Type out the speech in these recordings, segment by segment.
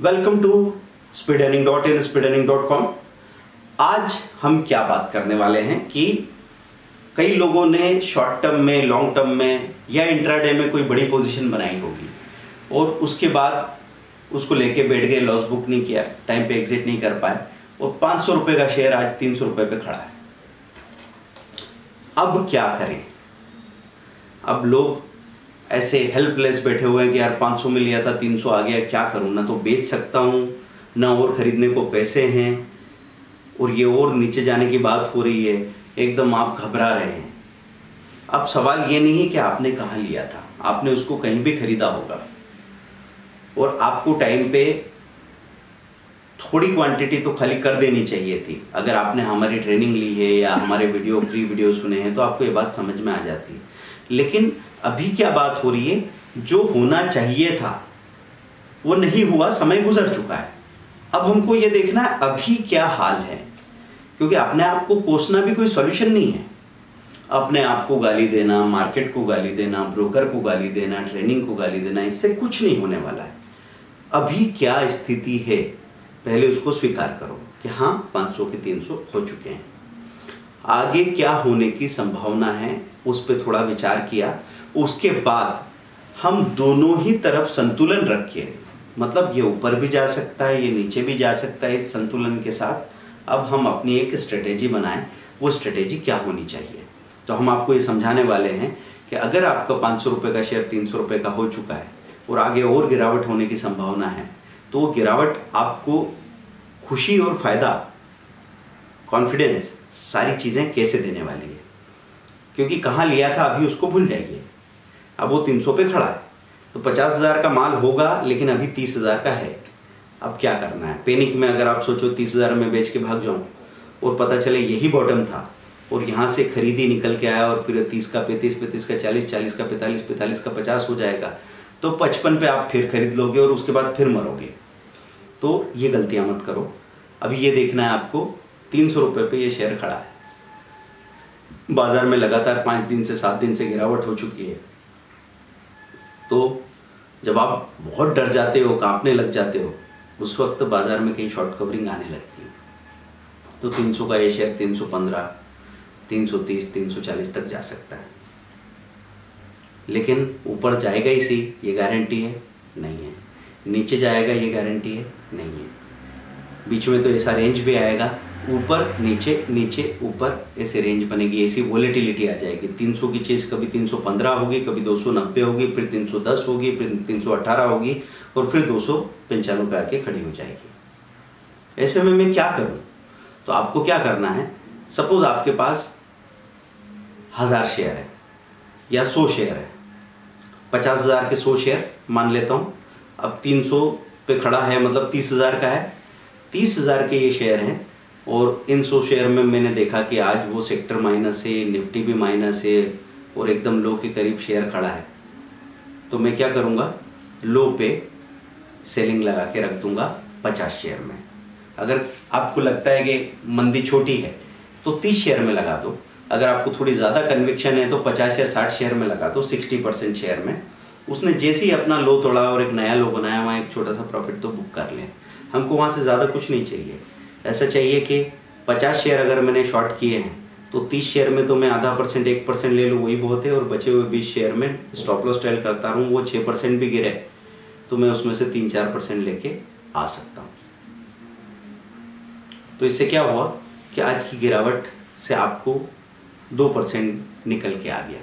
Welcome to speedearning.in speedearning.com। आज हम क्या बात करने वाले हैं कि कई लोगों ने शॉर्ट टर्म में, लॉन्ग टर्म में या इंट्राडे में कोई बड़ी पोजीशन बनाई होगी और उसके बाद उसको लेके बैठ गए, लॉस बुक नहीं किया, टाइम पे एग्जिट नहीं कर पाए और 500 रुपए का शेयर आज 300 रुपए पे खड़ा है। अब क्या करें? अब लोग ऐसे हेल्पलेस बैठे हुए हैं कि यार 500 में लिया था 300 आ गया, क्या करूं? ना तो बेच सकता हूं, ना और खरीदने को पैसे हैं और ये और नीचे जाने की बात हो रही है, एकदम आप घबरा रहे हैं। अब सवाल ये नहीं है कि आपने कहाँ लिया था, आपने उसको कहीं भी खरीदा होगा और आपको टाइम पे थोड़ी क्वांटिटी तो खाली कर देनी चाहिए थी। अगर आपने हमारी ट्रेनिंग ली है या हमारे फ्री वीडियो सुने हैं तो आपको ये बात समझ में आ जाती है। लेकिन अभी क्या बात हो रही है, जो होना चाहिए था वो नहीं हुआ, समय गुजर चुका है। अब हमको ये देखना है अभी क्या हाल है, क्योंकि अपने आप को कोसना भी कोई सॉल्यूशन नहीं है। अपने आप को गाली देना, मार्केट को गाली देना, ब्रोकर को गाली देना, ट्रेनिंग को गाली देना, इससे कुछ नहीं होने वाला है। अभी क्या स्थिति है पहले उसको स्वीकार करो कि हाँ 500 के 300 हो चुके हैं। आगे क्या होने की संभावना है उस पर थोड़ा विचार किया। उसके बाद हम दोनों ही तरफ संतुलन रखिए, मतलब ये ऊपर भी जा सकता है, ये नीचे भी जा सकता है। इस संतुलन के साथ अब हम अपनी एक स्ट्रेटेजी बनाएं। वो स्ट्रेटेजी क्या होनी चाहिए, तो हम आपको ये समझाने वाले हैं कि अगर आपका 500 रुपये का शेयर 300 रुपये का हो चुका है और आगे और गिरावट होने की संभावना है, तो वो गिरावट आपको खुशी और फायदा, कॉन्फिडेंस, सारी चीज़ें कैसे देने वाली है। क्योंकि कहाँ लिया था अभी उसको भूल जाइए। अब वो 300 पे खड़ा है तो 50,000 का माल होगा, लेकिन अभी 30,000 का है। अब क्या करना है? पैनिक में अगर आप सोचो 30,000 में बेच के भाग जाऊं और पता चले यही बॉटम था और यहाँ से खरीदी निकल के आया और फिर 30 का 35, 35 का 40, 40 का 45, 45 का 50 हो जाएगा, तो 55 पे आप फिर खरीद लोगे और उसके बाद फिर मरोगे। तो ये गलतियाँ मत करो। अभी ये देखना है आपको 300 रुपये पे ये शेयर खड़ा है, बाजार में लगातार 5 दिन से 7 दिन से गिरावट हो चुकी है। तो जब आप बहुत डर जाते हो, कांपने लग जाते हो, उस वक्त बाजार में कहीं शॉर्ट कवरिंग आने लगती है। तो 300 का ये शेयर 315, 330, 340 तक जा सकता है, लेकिन ऊपर जाएगा ही सी, ये गारंटी है? नहीं है। नीचे जाएगा ये गारंटी है? नहीं है। बीच में तो ऐसा रेंज भी आएगा, ऊपर नीचे नीचे ऊपर, ऐसे रेंज बनेगी, ऐसी वॉलेटिलिटी आ जाएगी। 300 की चीज़ कभी 315 होगी, कभी 290 होगी, फिर 310 होगी, फिर 318 होगी और फिर 295 पे आके खड़ी हो जाएगी। ऐसे में मैं क्या करूं? तो आपको क्या करना है, सपोज आपके पास 1000 शेयर है या 100 शेयर है, 50,000 के 100 शेयर मान लेता हूं। अब 300 पे खड़ा है, मतलब 30,000 का है। 30,000 के ये शेयर हैं और इन 100 शेयर में मैंने देखा कि आज वो सेक्टर माइनस है, निफ्टी भी माइनस है और एकदम लो के करीब शेयर खड़ा है। तो मैं क्या करूँगा, लो पे सेलिंग लगा के रख दूंगा 50 शेयर में। अगर आपको लगता है कि मंदी छोटी है तो 30 शेयर में लगा दो। अगर आपको थोड़ी ज़्यादा कन्विक्शन है तो 50 या 60 शेयर में लगा दो, 60% शेयर में। उसने जैसे ही अपना लो तोड़ा और एक नया लो बनाया, वहाँ एक छोटा सा प्रॉफिट तो बुक कर लें। हमको वहाँ से ज़्यादा कुछ नहीं चाहिए। ऐसा चाहिए कि 50 शेयर अगर मैंने शॉर्ट किए हैं तो 30 शेयर में तो मैं आधा %, 1% ले लूँ, वही बहुत है। और बचे हुए 20 शेयर में स्टॉप लॉस ट्रेल करता रहूँ, वो 6% भी गिरे तो मैं उसमें से 3-4% लेके आ सकता हूँ। तो इससे क्या हुआ कि आज की गिरावट से आपको 2% निकल के आ गया।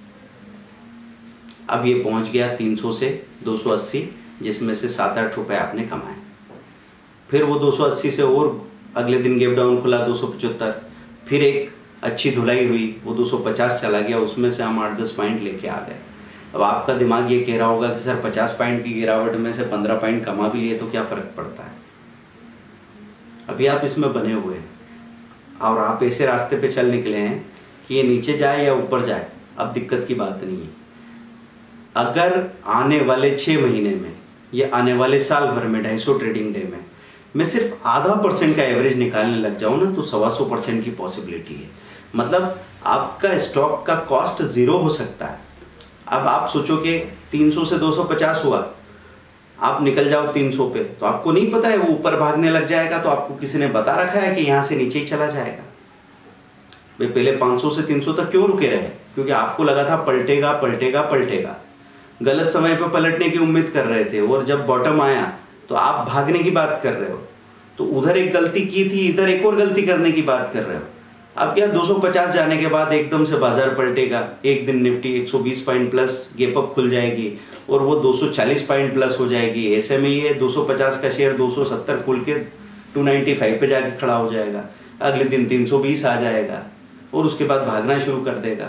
अब ये पहुँच गया 300 से 280, जिसमें से 7-8 रुपये आपने कमाए। फिर वो 280 से और अगले दिन गैप डाउन खुला 275, फिर एक अच्छी धुलाई हुई, वो 250 चला गया, उसमें से हम 8-10 पॉइंट लेके आ गए। अब आपका दिमाग ये कह रहा होगा कि सर 50 पॉइंट की गिरावट में से 15 पॉइंट कमा भी लिए तो क्या फ़र्क पड़ता है। अभी आप इसमें बने हुए हैं और आप ऐसे रास्ते पे चल निकले हैं कि ये नीचे जाए या ऊपर जाए, अब दिक्कत की बात नहीं है। अगर आने वाले 6 महीने में या आने वाले साल भर में 250 ट्रेडिंग डे में मैं सिर्फ आधा % का एवरेज निकालने लग जाऊं ना, तो 125% की पॉसिबिलिटी है। मतलब आपका स्टॉक का कॉस्ट 0 हो सकता है। अब आप सोचो कि 300 से 250 हुआ आप निकल जाओ 300 पे, तो आपको नहीं पता है वो ऊपर भागने लग जाएगा, तो आपको किसी ने बता रखा है कि यहाँ से नीचे ही चला जाएगा। भाई पहले 500 से 300 तक क्यों रुके रहे? क्योंकि आपको लगा था पलटेगा पलटेगा पलटेगा, गलत समय पे पलटने की उम्मीद कर रहे थे, और जब बॉटम आया तो आप भागने की बात कर रहे हो। तो उधर एक गलती की थी, इधर एक और गलती करने की बात कर रहे हो। अब क्या 250 जाने के बाद एकदम से बाजार पलटेगा, एक दिन Nifty 120 point plus gap up खुल जाएगी और वो 240 पॉइंट प्लस हो जाएगी। ऐसे में ये 250 का शेयर 270 खुल के 295 पे जाके खड़ा हो जाएगा, अगले दिन 320 आ जाएगा और उसके बाद भागना शुरू कर देगा।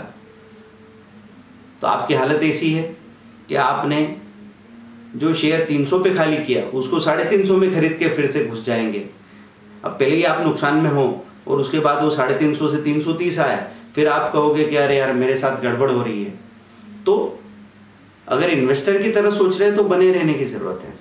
तो आपकी हालत ऐसी है कि आपने जो शेयर 300 पे खाली किया उसको 350 में खरीद के फिर से घुस जाएंगे। अब पहले ही आप नुकसान में हो और उसके बाद वो 350 से 330 आया, फिर आप कहोगे कि अरे यार मेरे साथ गड़बड़ हो रही है। तो अगर इन्वेस्टर की तरह सोच रहे हैं तो बने रहने की जरूरत है।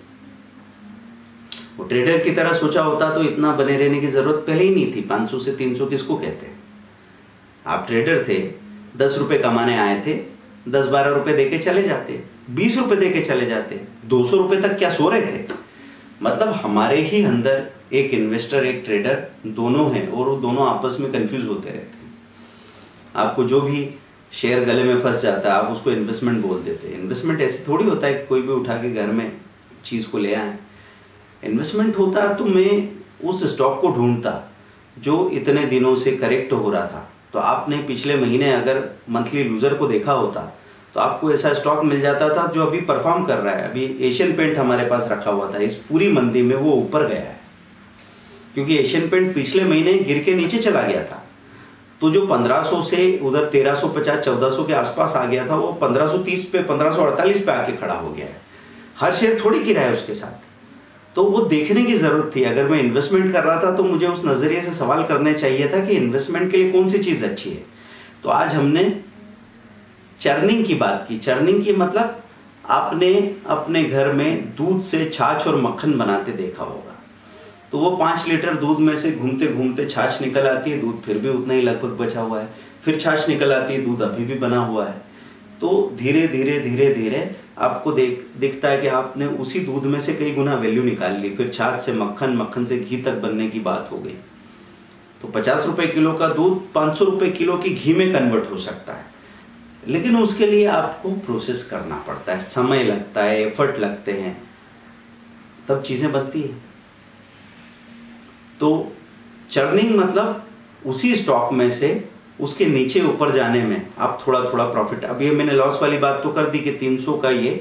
वो ट्रेडर की तरह सोचा होता तो इतना बने रहने की जरूरत पहले ही नहीं थी। 500 से 300 किसको कहते हैं? आप ट्रेडर थे, 10 रुपए कमाने आए थे, 10-12 रुपए देके चले जाते, 20 रुपए देके चले जाते, 200 रुपए तक क्या सो रहे थे? मतलब हमारे ही अंदर एक इन्वेस्टर एक ट्रेडर दोनों हैं और वो दोनों आपस में कंफ्यूज होते रहते हैं। आपको जो भी शेयर गले में फंस जाता है आप उसको इन्वेस्टमेंट बोल देते हैं। इन्वेस्टमेंट ऐसे थोड़ी होता है कि कोई भी उठा के घर में चीज़ को ले आए। इन्वेस्टमेंट होता तो मैं उस स्टॉक को ढूंढता जो इतने दिनों से करेक्ट हो रहा था। तो आपने पिछले महीने अगर मंथली लूजर को देखा होता तो आपको ऐसा स्टॉक मिल जाता था जो अभी परफॉर्म कर रहा है। अभी एशियन पेंट हमारे पास रखा हुआ था, इस पूरी मंदी में वो ऊपर गया है क्योंकि एशियन पेंट पिछले महीने गिर के नीचे चला गया था। तो जो 1500 से उधर 1350-1400 के आसपास आ गया था वो 1530 पे 1548 पे आके खड़ा हो गया है। हर शेयर थोड़ी गिरा है उसके साथ। तो वो देखने की जरूरत थी। अगर मैं इन्वेस्टमेंट कर रहा था तो मुझे उस नजरिए से सवाल करने चाहिए था कि इन्वेस्टमेंट के लिए कौन सी चीज अच्छी है। तो आज हमने चर्निंग की बात की। चर्निंग की मतलब आपने अपने घर में दूध से छाछ और मक्खन बनाते देखा होगा। तो वो 5 लीटर दूध में से घूमते घूमते छाछ निकल आती है, दूध फिर भी उतना ही लगभग बचा हुआ है, फिर छाछ निकल आती है, दूध अभी भी बना हुआ है। तो धीरे धीरे धीरे धीरे आपको दिखता है कि आपने उसी दूध में से कई गुना वैल्यू निकाल ली। फिर छाछ से मक्खन, मक्खन से घी तक बनने की बात हो गई। तो 50 रुपए किलो का दूध 500 रुपए किलो की घी में कन्वर्ट हो सकता है, लेकिन उसके लिए आपको प्रोसेस करना पड़ता है, समय लगता है, एफर्ट लगते हैं, तब चीजें बनती है। तो चर्निंग मतलब उसी स्टॉक में से उसके नीचे ऊपर जाने में आप थोड़ा थोड़ा प्रॉफिट। अब ये मैंने लॉस वाली बात तो कर दी कि 300 का ये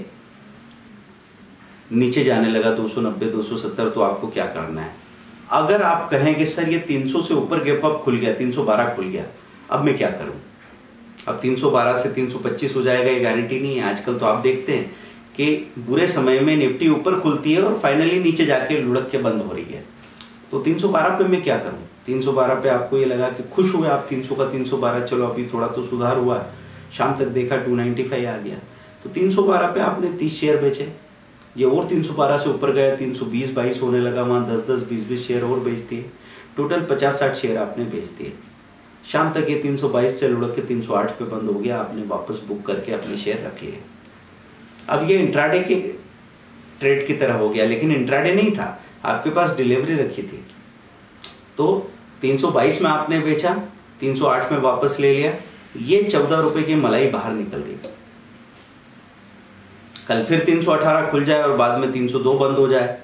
नीचे जाने लगा 290 270, तो आपको क्या करना है? अगर आप कहें कि सर ये 300 से ऊपर गैप अप खुल गया, 312 खुल गया, अब मैं क्या करूं? अब 312 से 325 हो जाएगा ये गारंटी नहीं है। आजकल तो आप देखते हैं कि बुरे समय में निफ्टी ऊपर खुलती है और फाइनली नीचे जाके लुढ़क के बंद हो रही है। तो 312 पे मैं क्या करूं? 312 पे आपको ये लगा कि खुश हुए आप 300 का 312, चलो अभी थोड़ा तो सुधार हुआ, शाम तक देखा 295 आ गया। तो 312 पे आपने 30 शेयर बेचे, ये और 312 से ऊपर गया, 320-22 होने लगा, वहाँ 10-10 20-20 शेयर और बेच दिए, टोटल 50-60 शेयर आपने बेच दिए। शाम तक ये 322 से लुढ़क के 308 पे बंद हो गया, आपने वापस बुक करके अपने शेयर रख लिए। अब ये इंट्राडे के ट्रेड की तरह हो गया, लेकिन इंट्राडे नहीं था, आपके पास डिलीवरी रखी थी। तो 322 में आपने बेचा, 308 में वापस ले लिया, ये 14 रुपए की मलाई बाहर निकल गई। कल फिर 318 खुल जाए और बाद में 302 बंद हो जाए,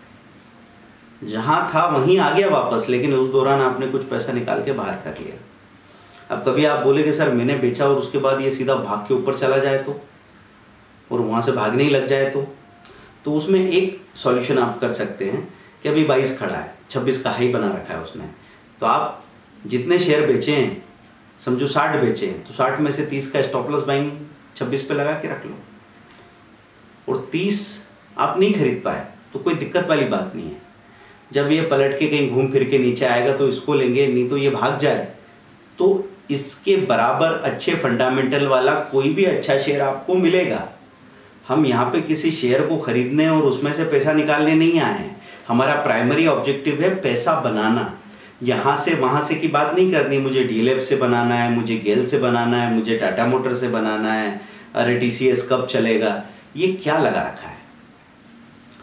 जहां था वहीं आ गया वापस, लेकिन उस दौरान आपने कुछ पैसा निकाल के बाहर कर लिया। अब कभी आप बोलेगे सर मैंने बेचा और उसके बाद ये सीधा भाग के ऊपर चला जाए तो, और वहां से भागने ही लग जाए तो उसमें एक सॉल्यूशन आप कर सकते हैं कि अभी 22 खड़ा है, 26 का हाई बना रखा है उसने, तो आप जितने शेयर बेचे हैं, समझो 60 बेचे हैं, तो 60 में से 30 का स्टॉप लॉस बाइंग 26 पे लगा के रख लो, और 30 आप नहीं खरीद पाए तो कोई दिक्कत वाली बात नहीं है। जब ये पलट के कहीं घूम फिर के नीचे आएगा तो इसको लेंगे, नहीं तो ये भाग जाए तो इसके बराबर अच्छे फंडामेंटल वाला कोई भी अच्छा शेयर आपको मिलेगा। हम यहाँ पे किसी शेयर को खरीदने और उसमें से पैसा निकालने नहीं आए हैं। हमारा प्राइमरी ऑब्जेक्टिव है पैसा बनाना। यहाँ से वहाँ से की बात नहीं करनी, मुझे डीएलएफ से बनाना है, मुझे गेल से बनाना है, मुझे टाटा मोटर से बनाना है, अरे टीसीएस कब चलेगा, ये क्या लगा रखा है।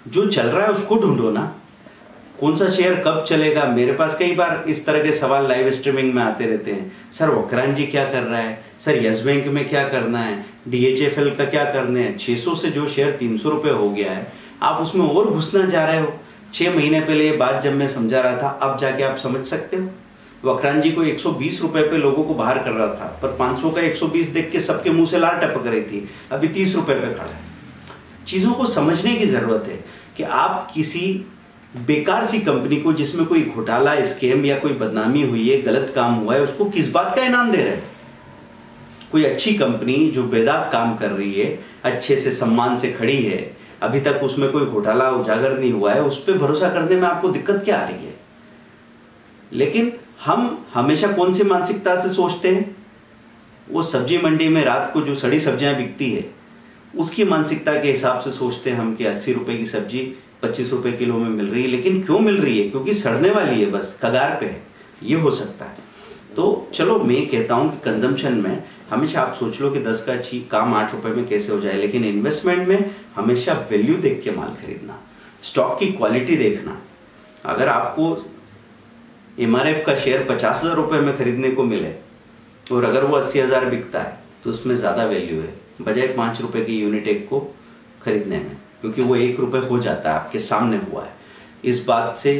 जो चल रहा है उसको ढूंढो ना, कौन सा शेयर कब चलेगा। मेरे पास कई बार इस तरह के सवाल लाइव स्ट्रीमिंग में आते रहते हैं, सर वक्रांत जी क्या कर रहा है, सर यस बैंक में क्या करना है, DHFL का क्या करना है। 600 से जो शेयर 300 रुपये हो गया है, आप उसमें और घुसना चाह रहे हो। 6 महीने पहले ये बात जब मैं समझा रहा था, अब जाके आप समझ सकते हो। वक्रांत जी को 120 रुपये पे लोगों को बाहर कर रहा था, पर 500 का 120 देख के सबके मुंह से लार टपक रही थी, अभी 30 रुपये पे खड़ा है। चीज़ों को समझने की ज़रूरत है कि आप किसी बेकार सी कंपनी को, जिसमें कोई घोटाला, स्कैम या कोई बदनामी हुई है, गलत काम हुआ है, उसको किस बात का इनाम दे रहे हैं। कोई अच्छी कंपनी जो बेदाग काम कर रही है, अच्छे से सम्मान से खड़ी है, अभी तक उसमें कोई घोटाला उजागर नहीं हुआ है, उस पर भरोसा करने में आपको दिक्कत क्या आ रही है। लेकिन हम हमेशा कौन सी मानसिकता से सोचते हैं, वो सब्जी मंडी में रात को जो सड़ी सब्जियां बिकती है उसकी मानसिकता के हिसाब से सोचते हैं हम कि 80 रुपए की सब्जी 25 रुपए किलो में मिल रही है। लेकिन क्यों मिल रही है? क्योंकि सड़ने वाली है, बस कगार पे है, ये हो सकता है। तो चलो मैं कहता हूं कि कंजम्पशन में हमेशा आप सोच लो कि 10 का अच्छी काम 8 रुपए में कैसे हो जाए, लेकिन इन्वेस्टमेंट में हमेशा वैल्यू देख के माल खरीदना, स्टॉक की क्वालिटी देखना। अगर आपको MRF का शेयर 50,000 रुपये में खरीदने को मिले और अगर वो 80,000 बिकता है तो उसमें ज़्यादा वैल्यू है बजाय 5 रुपये की यूनिट एक को खरीदने में, क्योंकि वो 1 रुपये हो जाता है, आपके सामने हुआ है। इस बात से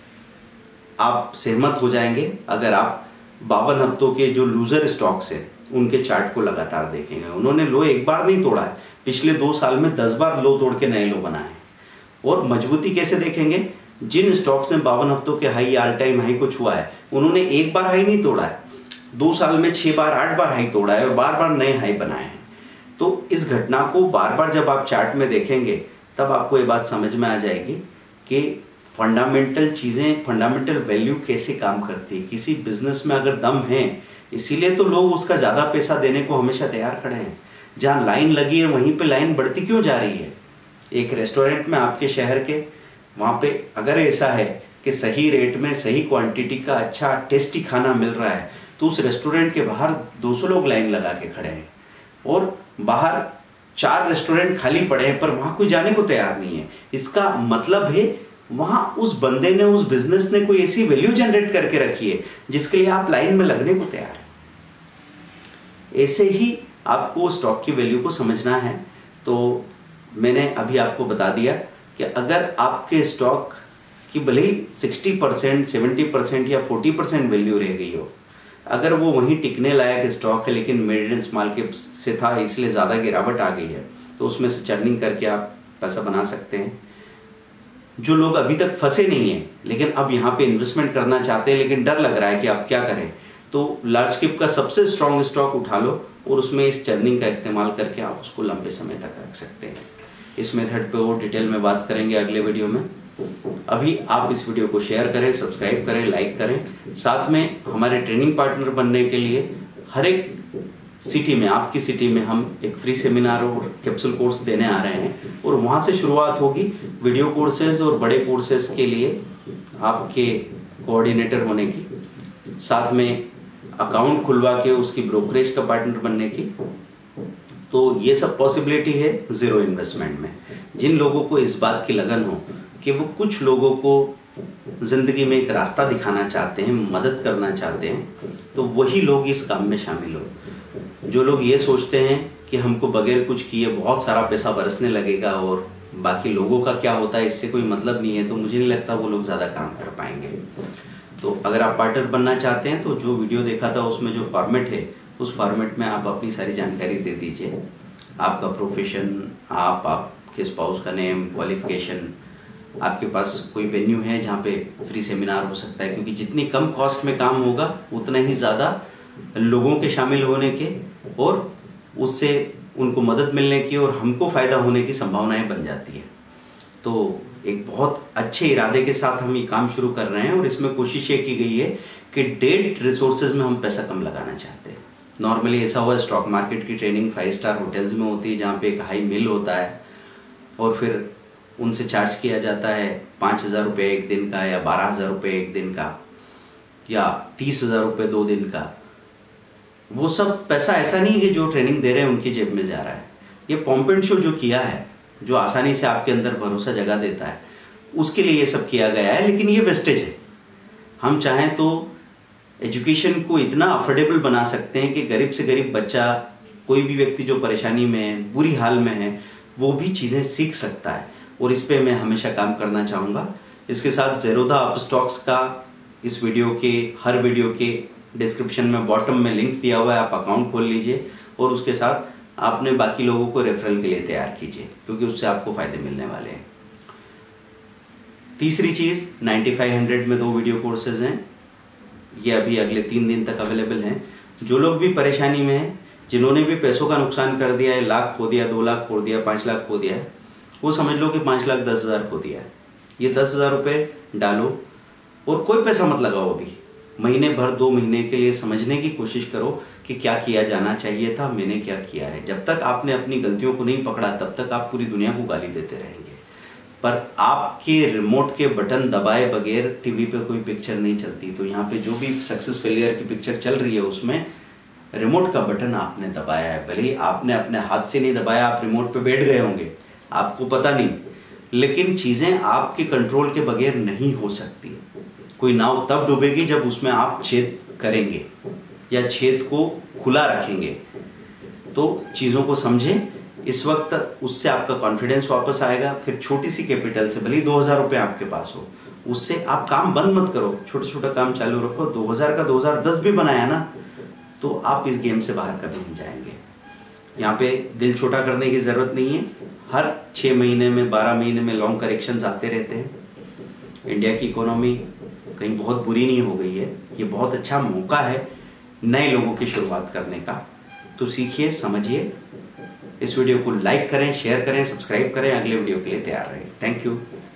आप सहमत हो जाएंगे अगर आप 52 हफ्तों के जो लूजर स्टॉक्स हैं उनके चार्ट को लगातार देखेंगे। उन्होंने लो एक बार नहीं तोड़ा है, पिछले 2 साल में 10 बार लो तोड़ के नए लो बनाए। और मजबूती कैसे देखेंगे? जिन स्टॉक्स ने 52 हफ्तों के हाई, ऑल टाइम हाई को छुआ है, उन्होंने एक बार हाई नहीं तोड़ा है, 2 साल में 6 बार 8 बार हाई तोड़ा है और बार बार नए हाई बनाए हैं। तो इस घटना को बार बार जब आप चार्ट में देखेंगे तब आपको ये बात समझ में आ जाएगी कि फंडामेंटल चीज़ें, फंडामेंटल वैल्यू कैसे काम करती है। किसी बिजनेस में अगर दम है, इसीलिए तो लोग उसका ज़्यादा पैसा देने को हमेशा तैयार खड़े हैं। जहाँ लाइन लगी है वहीं पे लाइन बढ़ती क्यों जा रही है? एक रेस्टोरेंट में आपके शहर के, वहाँ पे अगर ऐसा है कि सही रेट में सही क्वांटिटी का अच्छा टेस्टी खाना मिल रहा है तो उस रेस्टोरेंट के बाहर 200 लोग लाइन लगा के खड़े हैं और बाहर 4 रेस्टोरेंट खाली पड़े हैं पर वहाँ कोई जाने को तैयार नहीं है। इसका मतलब है वहाँ उस बंदे ने, उस बिजनेस ने कोई ऐसी वैल्यू जनरेट करके रखी है जिसके लिए आप लाइन में लगने को तैयार हैं। ऐसे ही आपको स्टॉक की वैल्यू को समझना है। तो मैंने अभी आपको बता दिया कि अगर आपके स्टॉक की भले ही 60%, 70% या 40% वैल्यू रह गई हो, अगर वो वहीं टिकने लायक स्टॉक है लेकिन मेंटेनेंस माल के से था इसलिए ज़्यादा गिरावट आ गई है, तो उसमें से चर्निंग करके आप पैसा बना सकते हैं। जो लोग अभी तक फंसे नहीं हैं लेकिन अब यहाँ पे इन्वेस्टमेंट करना चाहते हैं लेकिन डर लग रहा है कि आप क्या करें, तो लार्ज कैप का सबसे स्ट्रॉन्ग स्टॉक उठा लो और उसमें इस चर्निंग का इस्तेमाल करके आप उसको लंबे समय तक रख सकते हैं। इस मेथड पे और डिटेल में बात करेंगे अगले वीडियो में। अभी आप इस वीडियो को शेयर करें, सब्सक्राइब करें, लाइक करें। साथ में हमारे ट्रेनिंग पार्टनर बनने के लिए हर एक सिटी में, आपकी सिटी में हम एक फ्री सेमिनार और कैप्सूल कोर्स देने आ रहे हैं और वहाँ से शुरुआत होगी वीडियो कोर्सेज और बड़े कोर्सेज के लिए आपके कोऑर्डिनेटर होने की, साथ में अकाउंट खुलवा के उसकी ब्रोकरेज का पार्टनर बनने की। तो ये सब पॉसिबिलिटी है ज़ीरो इन्वेस्टमेंट में। जिन लोगों को इस बात की लगन हो कि वो कुछ लोगों को ज़िंदगी में एक रास्ता दिखाना चाहते हैं, मदद करना चाहते हैं, तो वही लोग इस काम में शामिल हो। जो लोग ये सोचते हैं कि हमको बगैर कुछ किए बहुत सारा पैसा बरसने लगेगा और बाकी लोगों का क्या होता है इससे कोई मतलब नहीं है, तो मुझे नहीं लगता वो लोग ज़्यादा काम कर पाएंगे। तो अगर आप पार्टनर बनना चाहते हैं तो जो वीडियो देखा था उसमें जो फॉर्मेट है उस फॉर्मेट में आप अपनी सारी जानकारी दे दीजिए, आपका प्रोफेशन, आपके स्पाउस का नेम, क्वालिफिकेशन, आपके पास कोई वेन्यू है जहाँ पे फ्री सेमिनार हो सकता है, क्योंकि जितनी कम कॉस्ट में काम होगा उतना ही ज़्यादा लोगों के शामिल होने के और उससे उनको मदद मिलने की और हमको फ़ायदा होने की संभावनाएं बन जाती है। तो एक बहुत अच्छे इरादे के साथ हम ये काम शुरू कर रहे हैं और इसमें कोशिश ये की गई है कि डेट रिसोर्सेज में हम पैसा कम लगाना चाहते हैं। नॉर्मली ऐसा हुआ स्टॉक मार्केट की ट्रेनिंग 5 स्टार होटल्स में होती है जहाँ पे एक हाई मिल होता है और फिर उनसे चार्ज किया जाता है 5,000 रुपये एक दिन का या 12,000 रुपये एक दिन का या 30,000 रुपये 2 दिन का। वो सब पैसा ऐसा नहीं है कि जो ट्रेनिंग दे रहे हैं उनकी जेब में जा रहा है। ये पॉम्प एंड शो जो किया है जो आसानी से आपके अंदर भरोसा जगा देता है, उसके लिए ये सब किया गया है। लेकिन ये वेस्टेज है। हम चाहें तो एजुकेशन को इतना अफोर्डेबल बना सकते हैं कि गरीब से गरीब बच्चा, कोई भी व्यक्ति जो परेशानी में है, बुरी हाल में है, वो भी चीज़ें सीख सकता है। और इस पे मैं हमेशा काम करना चाहूँगा। इसके साथ ज़ेरोधा अपस्टॉक्स का इस वीडियो के, हर वीडियो के डिस्क्रिप्शन में बॉटम में लिंक दिया हुआ है, आप अकाउंट खोल लीजिए और उसके साथ आपने बाकी लोगों को रेफरल के लिए तैयार कीजिए, क्योंकि उससे आपको फ़ायदे मिलने वाले हैं। तीसरी चीज़, 9500 में 2 वीडियो कोर्सेज हैं, ये अभी अगले 3 दिन तक अवेलेबल हैं। जो लोग भी परेशानी में हैं, जिन्होंने भी पैसों का नुकसान कर दिया है, लाख खो दिया, 2 लाख खो दिया, 5 लाख खो दिया है, वो समझ लो कि 5,10,000 खो दिया है। ये 10,000 रुपये डालो और कोई पैसा मत लगाओ। अभी महीने भर, 2 महीने के लिए समझने की कोशिश करो कि क्या किया जाना चाहिए था, मैंने क्या किया है। जब तक आपने अपनी गलतियों को नहीं पकड़ा, तब तक आप पूरी दुनिया को गाली देते रहेंगे। पर आपके रिमोट के बटन दबाए बगैर टीवी पे कोई पिक्चर नहीं चलती। तो यहाँ पे जो भी सक्सेस फेलियर की पिक्चर चल रही है, उसमें रिमोट का बटन आपने दबाया है। भले ही आपने अपने हाथ से नहीं दबाया, आप रिमोट पे बैठ गए होंगे, आपको पता नहीं, लेकिन चीज़ें आपके कंट्रोल के बगैर नहीं हो सकती। कोई नाव तब डूबेगी जब उसमें आप छेद करेंगे या छेद को खुला रखेंगे। तो चीज़ों को समझें इस वक्त, उससे आपका कॉन्फिडेंस वापस आएगा। फिर छोटी सी कैपिटल से, भले ही 2,000 रुपये आपके पास हो, उससे आप काम बंद मत करो, छोटा छोटा काम चालू रखो। 2,000 का 2,010 भी बनाया ना, तो आप इस गेम से बाहर कभी नहीं जाएंगे। यहाँ पे दिल छोटा करने की ज़रूरत नहीं है। हर 6 महीने में, 12 महीने में लॉन्ग करेक्शंस आते रहते हैं। इंडिया की इकोनॉमी कहीं बहुत बुरी नहीं हो गई है। ये बहुत अच्छा मौका है नए लोगों की शुरुआत करने का। तो सीखिए, समझिए। इस वीडियो को लाइक करें, शेयर करें, सब्सक्राइब करें। अगले वीडियो के लिए तैयार रहें। Thank you.